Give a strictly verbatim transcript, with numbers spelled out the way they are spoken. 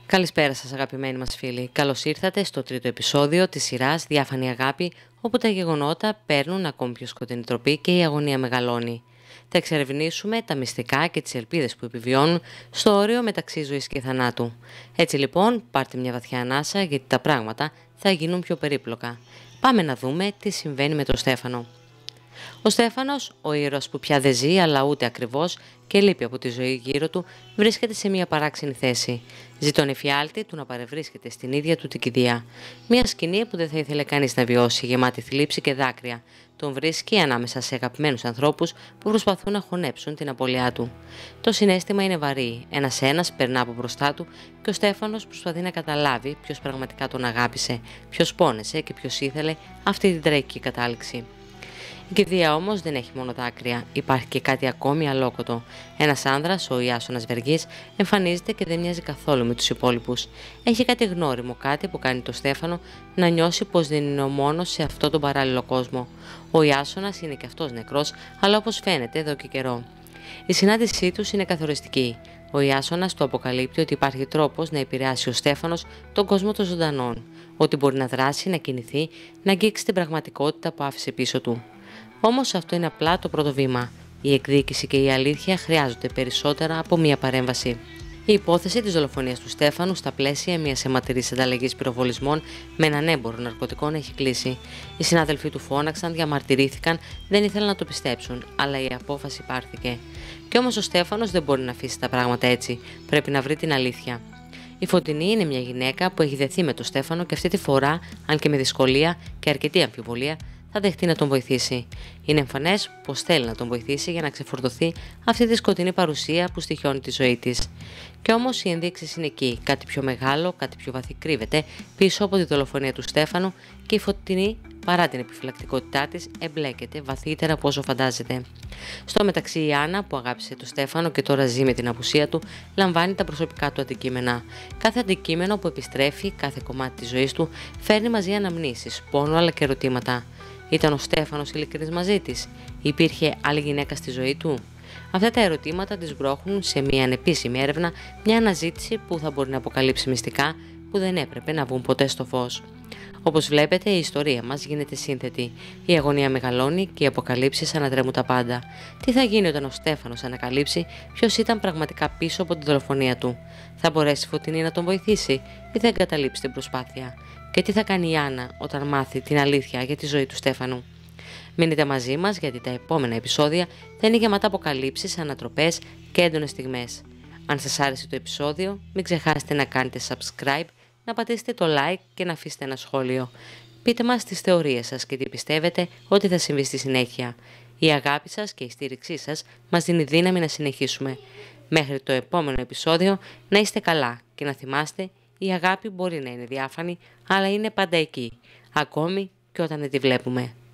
Καλησπέρα σας αγαπημένοι μας φίλοι. Καλώς ήρθατε στο τρίτο επεισόδιο της σειράς Διάφανη Αγάπη, όπου τα γεγονότα παίρνουν ακόμη πιο σκοτεινή τροπή και η αγωνία μεγαλώνει. Θα εξερευνήσουμε τα μυστικά και τις ελπίδες που επιβιώνουν στο όριο μεταξύ ζωής και θανάτου. Έτσι λοιπόν, πάρτε μια βαθιά ανάσα γιατί τα πράγματα θα γίνουν πιο περίπλοκα. Πάμε να δούμε τι συμβαίνει με τον Στέφανο. Ο Στέφανος, ο ήρωας που πια δεν ζει αλλά ούτε ακριβώς και λείπει από τη ζωή γύρω του, βρίσκεται σε μια παράξενη θέση. Ζει τον εφιάλτη του να παρευρίσκεται στην ίδια του την κηδεία. Μια σκηνή που δεν θα ήθελε κανείς να βιώσει, γεμάτη θλίψη και δάκρυα. Τον βρίσκει ανάμεσα σε αγαπημένους ανθρώπους που προσπαθούν να χωνέψουν την απώλειά του. Το συναίσθημα είναι βαρύ. Ένας-ένας περνά από μπροστά του και ο Στέφανος προσπαθεί να καταλάβει ποιος πραγματικά τον αγάπησε, ποιος πόνεσε και ποιος ήθελε αυτή την τραγική κατάληξη. Η κηδεία όμως δεν έχει μόνο δάκρυα, υπάρχει και κάτι ακόμη αλόκοτο. Ένας άνδρας, ο Ιάσονας Βεργής, εμφανίζεται και δεν μοιάζει καθόλου με τους υπόλοιπους. Έχει κάτι γνώριμο, κάτι που κάνει το Στέφανο να νιώσει πως δεν είναι ο μόνος σε αυτό τον παράλληλο κόσμο. Ο Ιάσονας είναι και αυτός νεκρός, αλλά όπως φαίνεται εδώ και καιρό. Η συνάντησή τους είναι καθοριστική. Ο Ιάσονας του αποκαλύπτει ότι υπάρχει τρόπος να επηρεάσει ο Στέφανος τον κόσμο των ζωντανών, ότι μπορεί να δράσει, να κινηθεί, να αγγίξει την πραγματικότητα που άφησε πίσω του. Όμως αυτό είναι απλά το πρώτο βήμα. Η εκδίκηση και η αλήθεια χρειάζονται περισσότερα από μία παρέμβαση. Η υπόθεση της δολοφονίας του Στέφανου στα πλαίσια μιας αιματηρής ανταλλαγής πυροβολισμών με έναν έμπορο ναρκωτικών έχει κλείσει. Οι συνάδελφοί του φώναξαν, διαμαρτυρήθηκαν, δεν ήθελαν να το πιστέψουν, αλλά η απόφαση πάρθηκε. Κι όμως ο Στέφανος δεν μπορεί να αφήσει τα πράγματα έτσι. Πρέπει να βρει την αλήθεια. Η Φωτεινή είναι μια γυναίκα που έχει δεθεί με τον Στέφανο και αυτή τη φορά, αν και με δυσκολία και αρκετή αμφιβολία, θα δεχτεί να τον βοηθήσει. Είναι εμφανές πως θέλει να τον βοηθήσει για να ξεφορτωθεί αυτή τη σκοτεινή παρουσία που στοιχιώνει τη ζωή της. Κι όμως οι ενδείξεις είναι εκεί. Κάτι πιο μεγάλο, κάτι πιο βαθύ κρύβεται πίσω από τη δολοφονία του Στέφανου και η Φωτεινή, παρά την επιφυλακτικότητά της, εμπλέκεται βαθύτερα από όσο φαντάζεται. Στο μεταξύ, η Άννα, που αγάπησε τον Στέφανο και τώρα ζει με την απουσία του, λαμβάνει τα προσωπικά του αντικείμενα. Κάθε αντικείμενο που επιστρέφει, κάθε κομμάτι της ζωής του, φέρνει μαζί αναμνήσεις, πόνο αλλά και ερωτήματα. Ήταν ο Στέφανος ειλικρινής μαζί της? Υπήρχε άλλη γυναίκα στη ζωή του? Αυτά τα ερωτήματα τις μπρώχνουν σε μια ανεπίσημη έρευνα, μια αναζήτηση που θα μπορεί να αποκαλύψει μυστικά που δεν έπρεπε να βγουν ποτέ στο φως. Όπως βλέπετε, η ιστορία μας γίνεται σύνθετη. Η αγωνία μεγαλώνει και οι αποκαλύψεις ανατρέμουν τα πάντα. Τι θα γίνει όταν ο Στέφανος ανακαλύψει ποιος ήταν πραγματικά πίσω από τη δολοφονία του? Θα μπορέσει η Φωτεινή να τον βοηθήσει ή θα εγκαταλείψει την προσπάθεια? Και τι θα κάνει η Άννα όταν μάθει την αλήθεια για τη ζωή του Στέφανου? Μείνετε μαζί μας γιατί τα επόμενα επεισόδια θα είναι γεμάτα αποκαλύψεις, ανατροπές και έντονες στιγμές. Αν σας άρεσε το επεισόδιο, μην ξεχάσετε να κάνετε subscribe, να πατήσετε το like και να αφήσετε ένα σχόλιο. Πείτε μας τις θεωρίες σας και τι πιστεύετε ότι θα συμβεί στη συνέχεια. Η αγάπη σας και η στήριξή σας μας δίνει δύναμη να συνεχίσουμε. Μέχρι το επόμενο επεισόδιο να είστε καλά και να θυμάστε, η αγάπη μπορεί να είναι διάφανη, αλλά είναι πάντα εκεί, ακόμη και όταν δεν τη βλέπουμε.